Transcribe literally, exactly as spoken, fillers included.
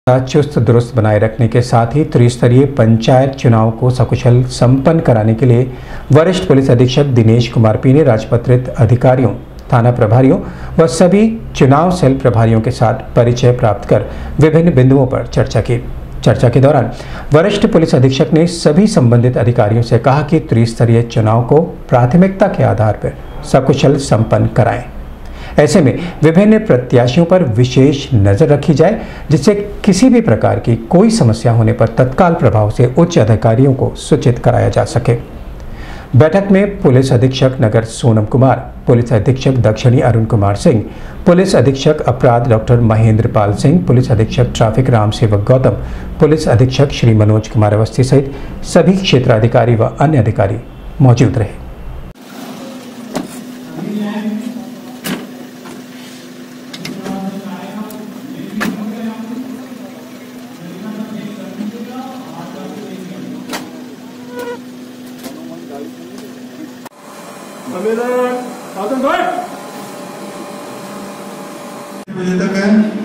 चुस्त दुरुस्त बनाए रखने के साथ ही त्रिस्तरीय पंचायत चुनाव को सकुशल संपन्न कराने के लिए वरिष्ठ पुलिस अधीक्षक दिनेश कुमार पी ने राजपत्रित अधिकारियों, थाना प्रभारियों व सभी चुनाव सेल प्रभारियों के साथ परिचय प्राप्त कर विभिन्न बिंदुओं पर चर्चा की। चर्चा के दौरान वरिष्ठ पुलिस अधीक्षक ने सभी संबंधित अधिकारियों से कहा कि त्रिस्तरीय चुनाव को प्राथमिकता के आधार पर सकुशल संपन्न कराएं। ऐसे में विभिन्न प्रत्याशियों पर विशेष नजर रखी जाए, जिससे किसी भी प्रकार की कोई समस्या होने पर तत्काल प्रभाव से उच्च अधिकारियों को सूचित कराया जा सके। बैठक में पुलिस अधीक्षक नगर सोनम कुमार, पुलिस अधीक्षक दक्षिणी अरुण कुमार सिंह, पुलिस अधीक्षक अपराध डॉक्टर महेंद्र पाल सिंह, पुलिस अधीक्षक ट्रैफिक राम सेवक गौतम, पुलिस अधीक्षक श्री मनोज कुमार अवस्थी सहित सभी क्षेत्राधिकारी व अन्य अधिकारी मौजूद रहे। बजे तक है।